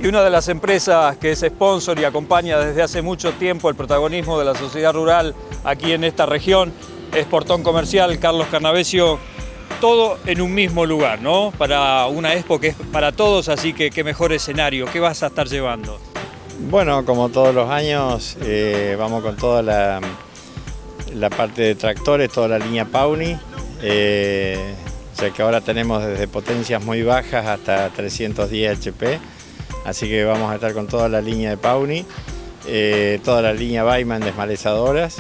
una de las empresas que es sponsor y acompaña desde hace mucho tiempo el protagonismo de la sociedad rural aquí en esta región es Portón Comercial. Carlos Carnavesio, todo en un mismo lugar, ¿no? Para una expo que es para todos, así que qué mejor escenario. ¿Qué vas a estar llevando? Bueno, como todos los años, vamos con toda la parte de tractores, toda la línea Pawny, ya que ahora tenemos desde potencias muy bajas hasta 310 HP, así que vamos a estar con toda la línea de Pawny, toda la línea Weimann desmalezadoras,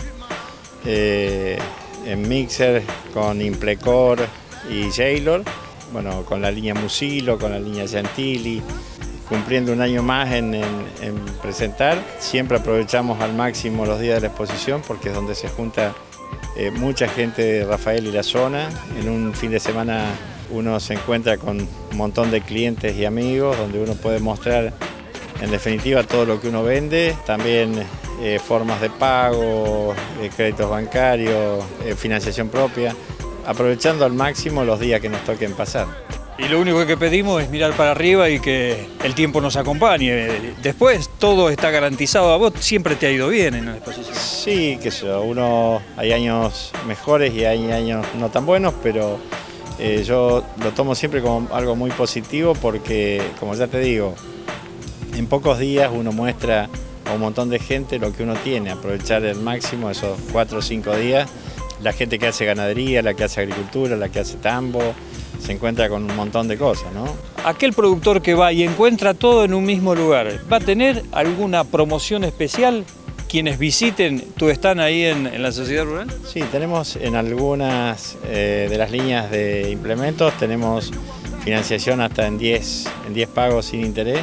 en mixer con Implecor y Jaylor, bueno, con la línea Musilo, con la línea Gentili, cumpliendo un año más en presentar. Siempre aprovechamos al máximo los días de la exposición porque es donde se junta mucha gente de Rafael y la zona. En un fin de semana uno se encuentra con un montón de clientes y amigos donde uno puede mostrar en definitiva todo lo que uno vende, también formas de pago, créditos bancarios, financiación propia, aprovechando al máximo los días que nos toquen pasar. Y lo único que pedimos es mirar para arriba y que el tiempo nos acompañe. Después todo está garantizado. A vos siempre te ha ido bien en la exposición. Sí, qué sé yo, hay años mejores y hay años no tan buenos, pero yo lo tomo siempre como algo muy positivo porque, como ya te digo, en pocos días uno muestra a un montón de gente lo que uno tiene, aprovechar el máximo esos 4 o 5 días. La gente que hace ganadería, la que hace agricultura, la que hace tambo, se encuentra con un montón de cosas, ¿no? Aquel productor que va y encuentra todo en un mismo lugar, ¿va a tener alguna promoción especial? Quienes visiten tu stand ahí en la sociedad rural. Sí, tenemos en algunas de las líneas de implementos, tenemos financiación hasta en 10 pagos sin interés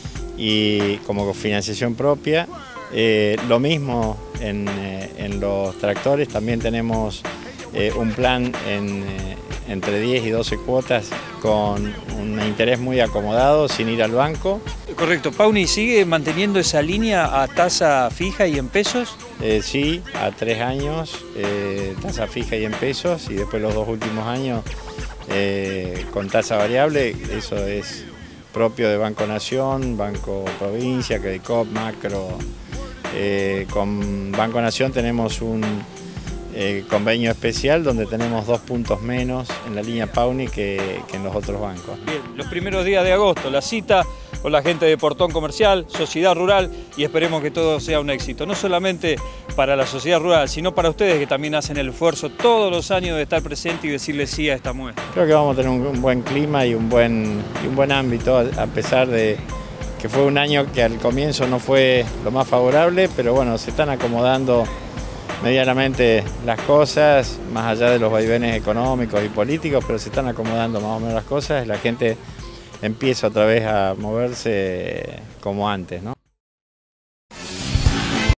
y como financiación propia. Lo mismo en los tractores, también tenemos un plan entre 10 y 12 cuotas con un interés muy acomodado, sin ir al banco. Correcto. ¿Pawny sigue manteniendo esa línea a tasa fija y en pesos? Sí, a 3 años, tasa fija y en pesos, y después los 2 últimos años con tasa variable. Eso es propio de Banco Nación, Banco Provincia, Credicop, Macro. Con Banco Nación tenemos un convenio especial donde tenemos 2 puntos menos en la línea Pawny que en los otros bancos. Bien, los primeros días de agosto, la cita con la gente de Portón Comercial, Sociedad Rural, y esperemos que todo sea un éxito, no solamente para la sociedad rural, sino para ustedes que también hacen el esfuerzo todos los años de estar presente y decirle sí a esta muestra. Creo que vamos a tener un buen clima y un buen ámbito, a pesar de que fue un año que al comienzo no fue lo más favorable, pero bueno, se están acomodando medianamente las cosas, más allá de los vaivenes económicos y políticos, pero se están acomodando más o menos las cosas, la gente empieza otra vez a moverse como antes, ¿no?